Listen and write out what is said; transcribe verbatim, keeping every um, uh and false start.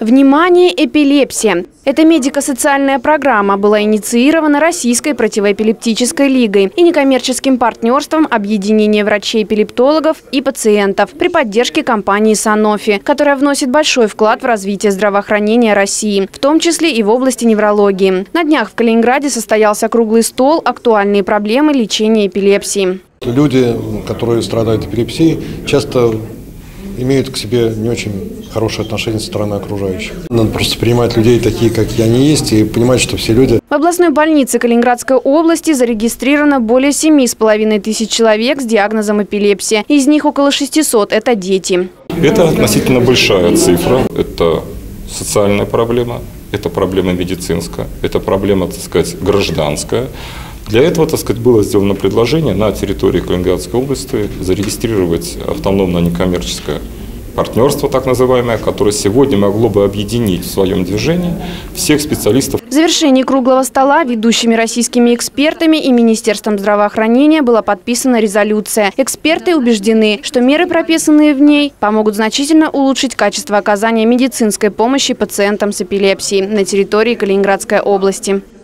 Внимание, эпилепсия! Эта медико-социальная программа была инициирована Российской противоэпилептической лигой и некоммерческим партнерством объединения врачей-эпилептологов и пациентов при поддержке компании Sanofi, которая вносит большой вклад в развитие здравоохранения России, в том числе и в области неврологии. На днях в Калининграде состоялся круглый стол «Актуальные проблемы лечения эпилепсии». Люди, которые страдают эпилепсией, часто имеют к себе не очень хорошее отношение со стороны окружающих. Надо просто принимать людей такие, какие они есть, и понимать, что все люди. В областной больнице Калининградской области зарегистрировано более семи с половиной тысяч человек с диагнозом эпилепсия. Из них около шестисот – это дети. Это относительно большая цифра. Это социальная проблема, это проблема медицинская, это проблема, так сказать, гражданская. Для этого, так сказать, было сделано предложение на территории Калининградской области зарегистрировать автономное некоммерческое партнерство, так называемое, которое сегодня могло бы объединить в своем движении всех специалистов. В завершении круглого стола ведущими российскими экспертами и Министерством здравоохранения была подписана резолюция. Эксперты убеждены, что меры, прописанные в ней, помогут значительно улучшить качество оказания медицинской помощи пациентам с эпилепсией на территории Калининградской области.